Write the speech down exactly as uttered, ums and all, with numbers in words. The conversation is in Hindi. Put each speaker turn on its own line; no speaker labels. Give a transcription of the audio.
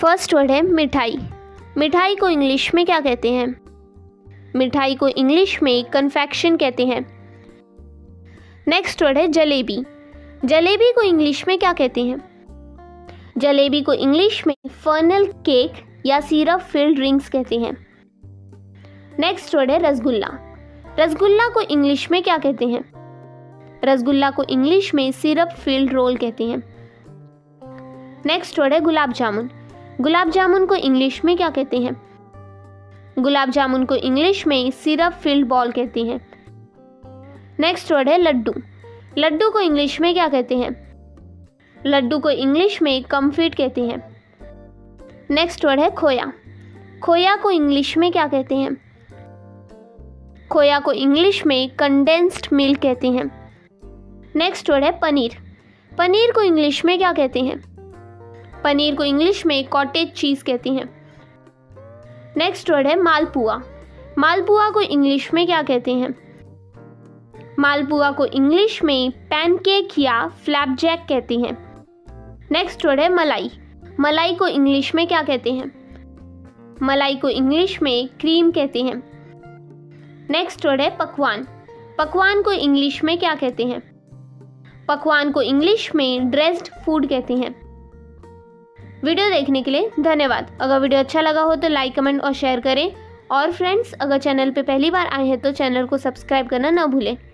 फर्स्ट वर्ड है मिठाई। मिठाई को इंग्लिश में क्या कहते हैं? मिठाई को इंग्लिश में कन्फेक्शन कहते हैं। नेक्स्ट वर्ड है जलेबी। जलेबी को इंग्लिश में क्या कहते हैं? जलेबी को इंग्लिश में फर्नल केक या सिरप फिल्ड ड्रिंक्स कहते हैं। नेक्स्ट वर्ड है रसगुल्ला। रसगुल्ला को इंग्लिश में क्या कहते हैं? रसगुल्ला को इंग्लिश में सिरप फिल्ड रोल कहते हैं। नेक्स्ट वर्ड है गुलाब जामुन। गुलाब जामुन को इंग्लिश में क्या कहते हैं? गुलाब जामुन को इंग्लिश में सिरप फिल्ड बॉल कहते हैं। नेक्स्ट वर्ड है लड्डू। लड्डू को इंग्लिश में क्या कहते हैं? लड्डू को इंग्लिश में कम्फिट कहते हैं। नेक्स्ट वर्ड है खोया। खोया को इंग्लिश में क्या कहते हैं? खोया को इंग्लिश में कंडेंस्ड मिल्क कहते हैं। नेक्स्ट वर्ड है पनीर। पनीर को इंग्लिश में क्या कहते हैं? पनीर को इंग्लिश में कॉटेज चीज़ कहते हैं। नेक्स्ट वर्ड है मालपुआ। मालपुआ को इंग्लिश में क्या कहते हैं? मालपुआ को इंग्लिश में पैनकेक या फ्लैपजैक कहते हैं। नेक्स्ट वर्ड है मलाई। मलाई को इंग्लिश में क्या कहते हैं? मलाई को इंग्लिश में क्रीम कहते हैं। नेक्स्ट वर्ड है पकवान। पकवान को इंग्लिश में क्या कहते हैं? पकवान को इंग्लिश में ड्रेस्ड फूड कहते हैं। वीडियो देखने के लिए धन्यवाद। अगर वीडियो अच्छा लगा हो तो लाइक, कमेंट और शेयर करें। और फ्रेंड्स, अगर चैनल पे पहली बार आए हैं तो चैनल को सब्सक्राइब करना ना भूलें।